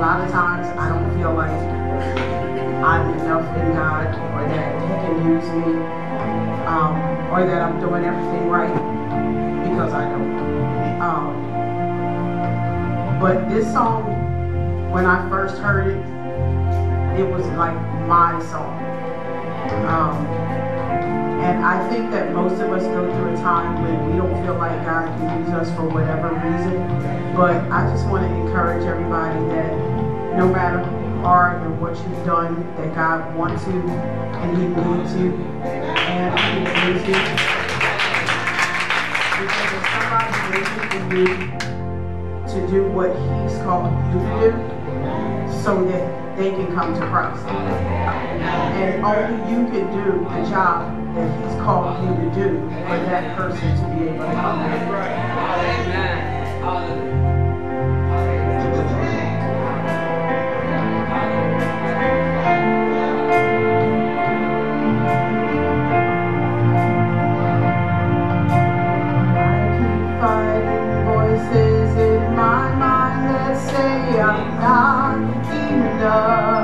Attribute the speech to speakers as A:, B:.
A: lot of times I don't feel like I'm enough in God, or that He can use me, or that I'm doing everything right, because I don't. But this song, when I first heard it, it was like my song. And I think that most of us go through a time when we don't feel like God can use us for whatever reason. But I just want to encourage everybody that no matter who you are and what you've done, that God wants you and He needs you and He needs you. Because if somebody's waiting for you to do what He's called you to do, so that they can come to Christ. And only you can do the job that He's called you to do for that person to be able to come to Christ. I keep fighting voices in my mind that say I'm not enough.